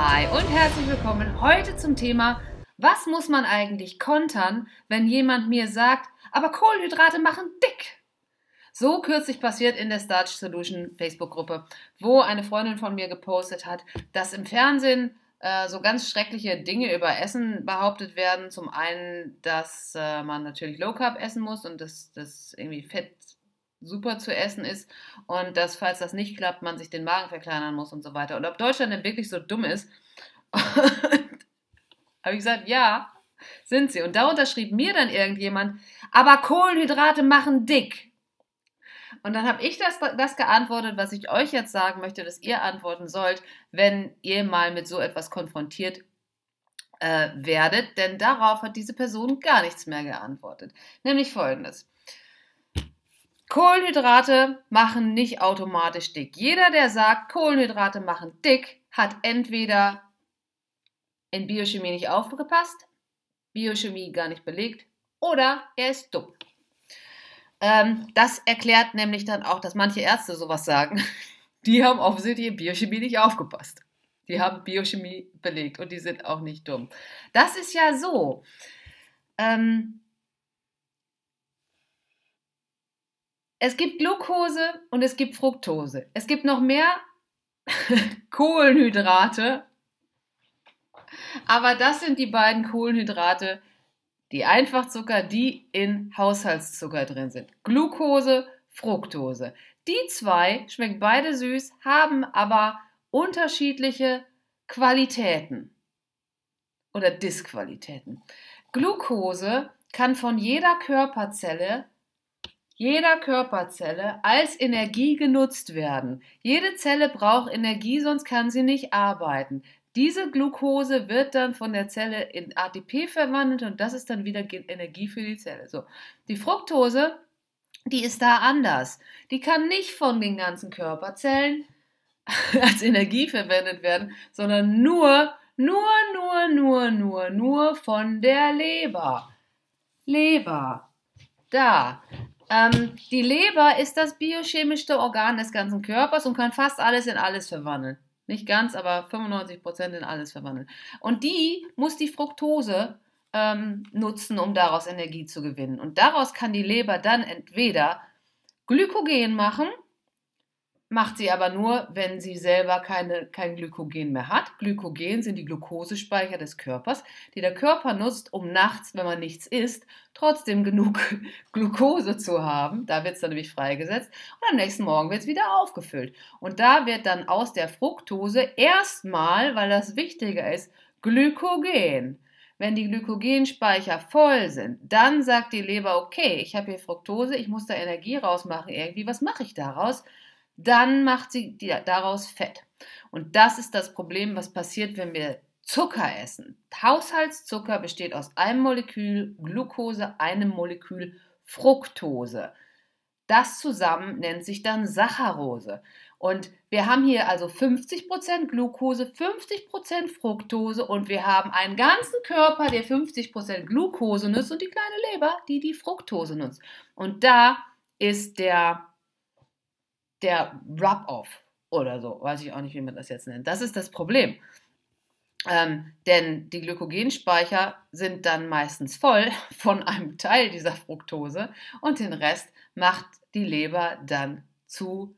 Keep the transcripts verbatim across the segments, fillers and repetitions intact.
Hi und herzlich willkommen heute zum Thema, was muss man eigentlich kontern, wenn jemand mir sagt, aber Kohlenhydrate machen dick? So kürzlich passiert in der Starch Solution Facebook-Gruppe, wo eine Freundin von mir gepostet hat, dass im Fernsehen äh, so ganz schreckliche Dinge über Essen behauptet werden. Zum einen, dass äh, man natürlich Low Carb essen muss und dass das irgendwie Fett super zu essen ist und dass, falls das nicht klappt, man sich den Magen verkleinern muss und so weiter. Und ob Deutschland denn wirklich so dumm ist, habe ich gesagt, ja, sind sie. Und darunter schrieb mir dann irgendjemand, aber Kohlenhydrate machen dick. Und dann habe ich das, das geantwortet, was ich euch jetzt sagen möchte, dass ihr antworten sollt, wenn ihr mal mit so etwas konfrontiert äh, werdet. Denn darauf hat diese Person gar nichts mehr geantwortet. Nämlich folgendes. Kohlenhydrate machen nicht automatisch dick. Jeder, der sagt, Kohlenhydrate machen dick, hat entweder in Biochemie nicht aufgepasst, Biochemie gar nicht belegt, oder er ist dumm. Ähm, das erklärt nämlich dann auch, dass manche Ärzte sowas sagen. Die haben offensichtlich in Biochemie nicht aufgepasst. Die haben Biochemie belegt und die sind auch nicht dumm. Das ist ja so. Ähm, Es gibt Glucose und es gibt Fructose. Es gibt noch mehr Kohlenhydrate, aber das sind die beiden Kohlenhydrate, die Einfachzucker, die in Haushaltszucker drin sind. Glucose, Fructose. Die zwei schmecken beide süß, haben aber unterschiedliche Qualitäten oder Disqualitäten. Glucose kann von jeder Körperzelle jeder Körperzelle als Energie genutzt werden. Jede Zelle braucht Energie, sonst kann sie nicht arbeiten. Diese Glucose wird dann von der Zelle in A T P verwandelt und das ist dann wieder Energie für die Zelle. So. Die Fructose, die ist da anders. Die kann nicht von den ganzen Körperzellen als Energie verwendet werden, sondern nur, nur, nur, nur, nur, nur von der Leber. Leber. Da. Ähm, die Leber ist das biochemischste Organ des ganzen Körpers und kann fast alles in alles verwandeln. Nicht ganz, aber fünfundneunzig Prozent in alles verwandeln. Und die muss die Fructose ähm, nutzen, um daraus Energie zu gewinnen. Und daraus kann die Leber dann entweder Glykogen machen, macht sie aber nur, wenn sie selber keine, kein Glykogen mehr hat. Glykogen sind die Glukosespeicher des Körpers, die der Körper nutzt, um nachts, wenn man nichts isst, trotzdem genug Glukose zu haben. Da wird es dann nämlich freigesetzt und am nächsten Morgen wird es wieder aufgefüllt. Und da wird dann aus der Fructose erstmal, weil das wichtiger ist, Glykogen. Wenn die Glykogenspeicher voll sind, dann sagt die Leber, okay, ich habe hier Fructose, ich muss da Energie rausmachen irgendwie, was mache ich daraus? Dann macht sie daraus Fett. Und das ist das Problem, was passiert, wenn wir Zucker essen. Haushaltszucker besteht aus einem Molekül Glucose, einem Molekül Fructose. Das zusammen nennt sich dann Saccharose. Und wir haben hier also fünfzig Prozent Glucose, fünfzig Prozent Fructose und wir haben einen ganzen Körper, der fünfzig Prozent Glucose nutzt und die kleine Leber, die die Fructose nutzt. Und da ist der der Rub-Off oder so, weiß ich auch nicht, wie man das jetzt nennt. Das ist das Problem. Ähm, denn die Glykogenspeicher sind dann meistens voll von einem Teil dieser Fructose und den Rest macht die Leber dann zu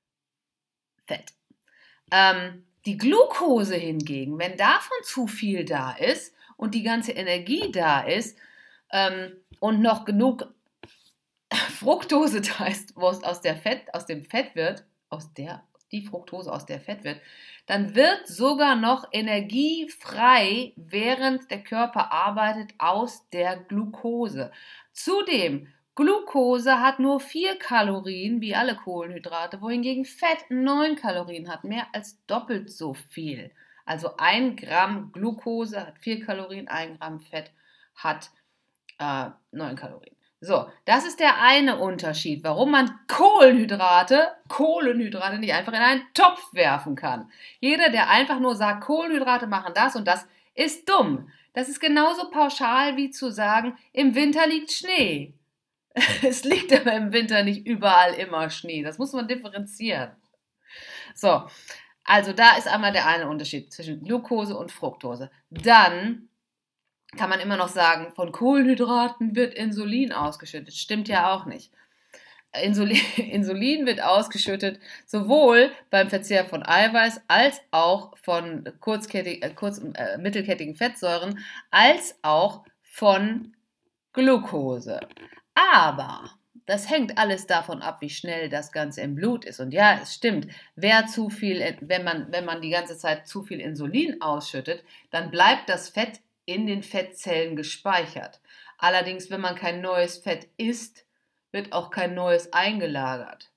Fett. Ähm, die Glucose hingegen, wenn davon zu viel da ist und die ganze Energie da ist ähm, und noch genug Fructose da ist, wo es aus, der Fett, aus dem Fett wird, aus der, die Fructose aus der Fett wird, dann wird sogar noch Energie frei, während der Körper arbeitet, aus der Glucose. Zudem, Glucose hat nur vier Kalorien, wie alle Kohlenhydrate, wohingegen Fett neun Kalorien hat, mehr als doppelt so viel. Also ein Gramm Glucose hat vier Kalorien, ein Gramm Fett hat äh, neun Kalorien. So, das ist der eine Unterschied, warum man Kohlenhydrate, Kohlenhydrate nicht einfach in einen Topf werfen kann. Jeder, der einfach nur sagt, Kohlenhydrate machen das und das, ist dumm. Das ist genauso pauschal wie zu sagen, im Winter liegt Schnee. Es liegt aber im Winter nicht überall immer Schnee. Das muss man differenzieren. So, Also da ist einmal der eine Unterschied zwischen Glucose und Fructose. Dann kann man immer noch sagen, von Kohlenhydraten wird Insulin ausgeschüttet. Stimmt ja auch nicht. Insulin, Insulin wird ausgeschüttet sowohl beim Verzehr von Eiweiß als auch von kurzkettig, äh, kurz, äh, mittelkettigen Fettsäuren als auch von Glucose. Aber das hängt alles davon ab, wie schnell das Ganze im Blut ist. Und ja, es stimmt, wer zu viel, wenn man, wenn man die ganze Zeit zu viel Insulin ausschüttet, dann bleibt das Fett in den Fettzellen gespeichert. Allerdings, wenn man kein neues Fett isst, wird auch kein neues eingelagert.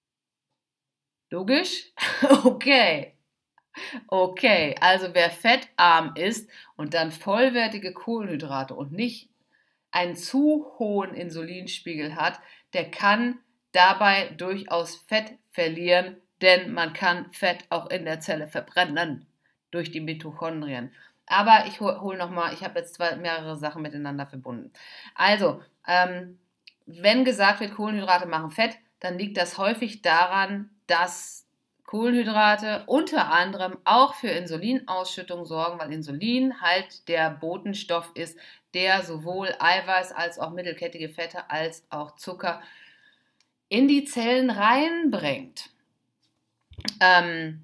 Logisch? Okay. Okay, also wer fettarm ist und dann vollwertige Kohlenhydrate und nicht einen zu hohen Insulinspiegel hat, der kann dabei durchaus Fett verlieren, denn man kann Fett auch in der Zelle verbrennen durch die Mitochondrien. Aber ich hole hol nochmal, ich habe jetzt zwei, mehrere Sachen miteinander verbunden. Also, ähm, wenn gesagt wird, Kohlenhydrate machen Fett, dann liegt das häufig daran, dass Kohlenhydrate unter anderem auch für Insulinausschüttung sorgen, weil Insulin halt der Botenstoff ist, der sowohl Eiweiß als auch mittelkettige Fette als auch Zucker in die Zellen reinbringt. Ähm,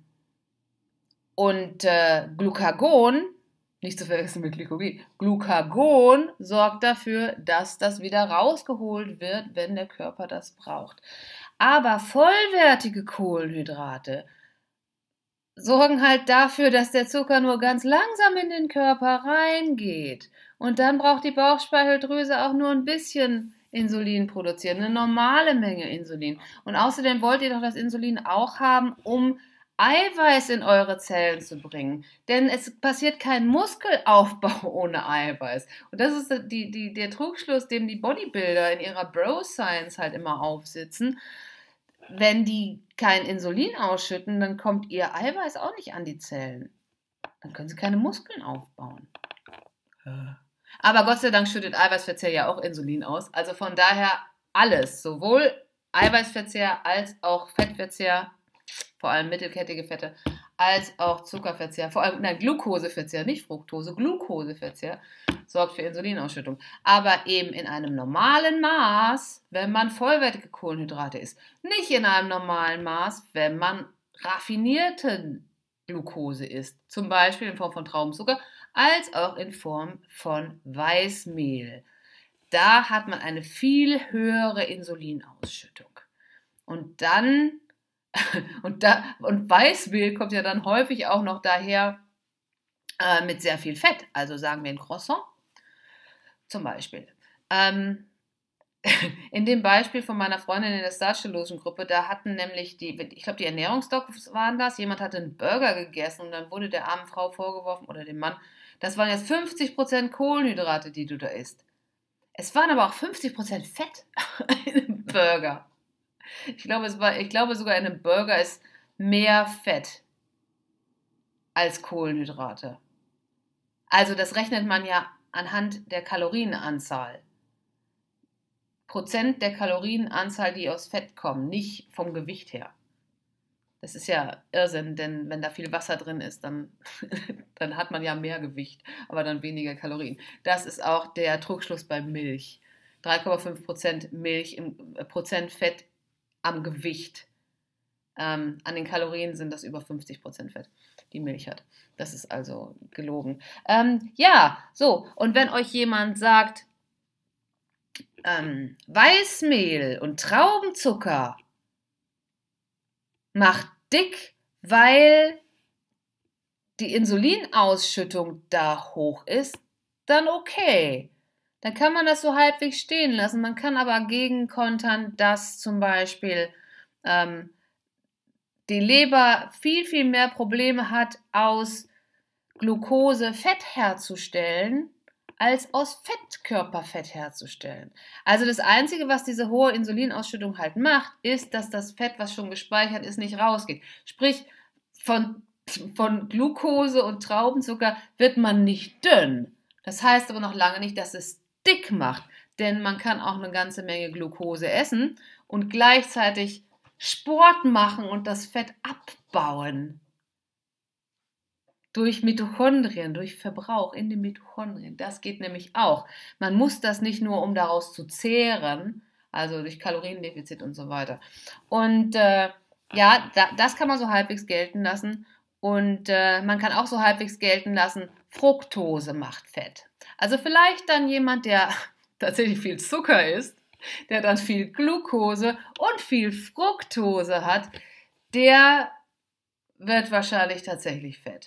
und äh, Glucagon, nicht zu verwechseln mit Glykogen, Glucagon sorgt dafür, dass das wieder rausgeholt wird, wenn der Körper das braucht. Aber vollwertige Kohlenhydrate sorgen halt dafür, dass der Zucker nur ganz langsam in den Körper reingeht. Und dann braucht die Bauchspeicheldrüse auch nur ein bisschen Insulin produzieren, eine normale Menge Insulin. Und außerdem wollt ihr doch das Insulin auch haben, um Eiweiß in eure Zellen zu bringen. Denn es passiert kein Muskelaufbau ohne Eiweiß. Und das ist die, die, der Trugschluss, dem die Bodybuilder in ihrer Bro-Science halt immer aufsitzen. Wenn die kein Insulin ausschütten, dann kommt ihr Eiweiß auch nicht an die Zellen. Dann können sie keine Muskeln aufbauen. Aber Gott sei Dank schüttet Eiweißverzehr ja auch Insulin aus. Also von daher alles, sowohl Eiweißverzehr als auch Fettverzehr, vor allem mittelkettige Fette, als auch Zuckerverzehr, vor allem nein, Glukoseverzehr, nicht Fructose, Glukoseverzehr sorgt für Insulinausschüttung. Aber eben in einem normalen Maß, wenn man vollwertige Kohlenhydrate isst. Nicht in einem normalen Maß, wenn man raffinierten Glucose isst. Zum Beispiel in Form von Traubenzucker, als auch in Form von Weißmehl. Da hat man eine viel höhere Insulinausschüttung. Und dann Und, da, und Weißmehl kommt ja dann häufig auch noch daher äh, mit sehr viel Fett. Also sagen wir ein Croissant zum Beispiel. Ähm, in dem Beispiel von meiner Freundin in der Starch-Solution-Gruppe, da hatten nämlich die, ich glaube die Ernährungsdocs waren das, jemand hatte einen Burger gegessen und dann wurde der armen Frau vorgeworfen oder dem Mann, das waren jetzt fünfzig Prozent Kohlenhydrate, die du da isst. Es waren aber auch fünfzig Prozent Fett in einem Burger. Ich glaube, es war, ich glaube sogar in einem Burger ist mehr Fett als Kohlenhydrate. Also das rechnet man ja anhand der Kalorienanzahl. Prozent der Kalorienanzahl, die aus Fett kommen, nicht vom Gewicht her. Das ist ja Irrsinn, denn wenn da viel Wasser drin ist, dann, dann hat man ja mehr Gewicht, aber dann weniger Kalorien. Das ist auch der Trugschluss bei Milch. drei Komma fünf Prozent Milch im äh, Prozent Fett am Gewicht. Ähm, an den Kalorien sind das über fünfzig Prozent Fett, die Milch hat. Das ist also gelogen. Ähm, ja, so, und wenn euch jemand sagt, ähm, Weißmehl und Traubenzucker macht dick, weil die Insulinausschüttung da hoch ist, dann okay. Dann kann man das so halbwegs stehen lassen. Man kann aber gegenkontern, dass zum Beispiel ähm, die Leber viel, viel mehr Probleme hat, aus Glucose Fett herzustellen, als aus Fettkörperfett herzustellen. Also das Einzige, was diese hohe Insulinausschüttung halt macht, ist, dass das Fett, was schon gespeichert ist, nicht rausgeht. Sprich, von, von Glucose und Traubenzucker wird man nicht dünn. Das heißt aber noch lange nicht, dass es dick macht, denn man kann auch eine ganze Menge Glucose essen und gleichzeitig Sport machen und das Fett abbauen. durch Mitochondrien, durch Verbrauch in den Mitochondrien. Das geht nämlich auch. Man muss das nicht nur, um daraus zu zehren, also durch Kaloriendefizit und so weiter. Und äh, ja, da, das kann man so halbwegs gelten lassen. Und äh, man kann auch so halbwegs gelten lassen, Fructose macht Fett. Also vielleicht dann jemand, der tatsächlich viel Zucker isst, der dann viel Glucose und viel Fructose hat, der wird wahrscheinlich tatsächlich fett.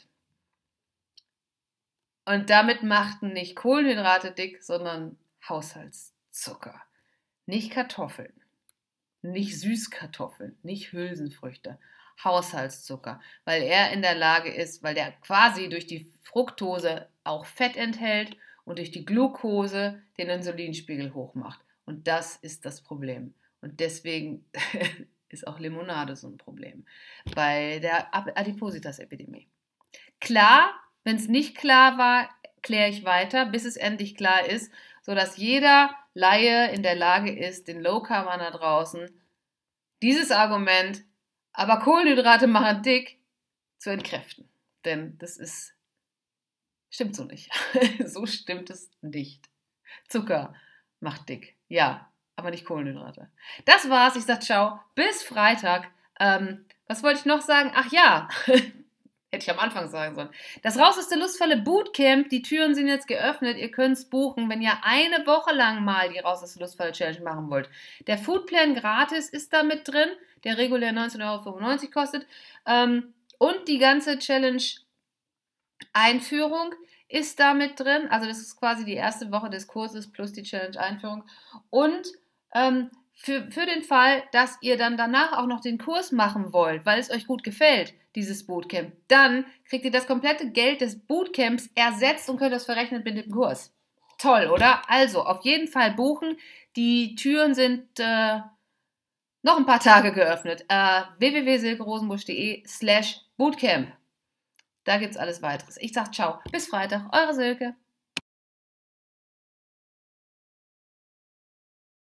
Und damit machten nicht Kohlenhydrate dick, sondern Haushaltszucker. Nicht Kartoffeln, nicht Süßkartoffeln, nicht Hülsenfrüchte, Haushaltszucker, weil er in der Lage ist, weil der quasi durch die Fructose auch Fett enthält und durch die Glucose den Insulinspiegel hochmacht. Und das ist das Problem. Und deswegen ist auch Limonade so ein Problem bei der Adipositas-Epidemie. Klar, wenn es nicht klar war, kläre ich weiter, bis es endlich klar ist, sodass jeder Laie in der Lage ist, den Low-Carber da draußen, dieses Argument, aber Kohlenhydrate machen dick, zu entkräften. Denn das ist, stimmt so nicht. So stimmt es nicht. Zucker macht dick. Ja, aber nicht Kohlenhydrate. Das war's. Ich sag ciao. Bis Freitag. Ähm, was wollte ich noch sagen? Ach ja, hätte ich am Anfang sagen sollen. Das Raus aus der Lustfalle Bootcamp, die Türen sind jetzt geöffnet. Ihr könnt es buchen, wenn ihr eine Woche lang mal die Raus aus der Lustfalle Challenge machen wollt. Der Foodplan gratis ist da mit drin, der regulär neunzehn Euro fünfundneunzig kostet. Ähm, und die ganze Challenge Einführung ist da mit drin. Also das ist quasi die erste Woche des Kurses plus die Challenge Einführung. Und ähm, für, für den Fall, dass ihr dann danach auch noch den Kurs machen wollt, weil es euch gut gefällt, dieses Bootcamp, dann kriegt ihr das komplette Geld des Bootcamps ersetzt und könnt das verrechnen mit dem Kurs. Toll, oder? Also, auf jeden Fall buchen. Die Türen sind äh, noch ein paar Tage geöffnet. Äh, w w w punkt silkerosenbusch.de slash Bootcamp. Da gibt's alles weiteres. Ich sag ciao. Bis Freitag. Eure Silke.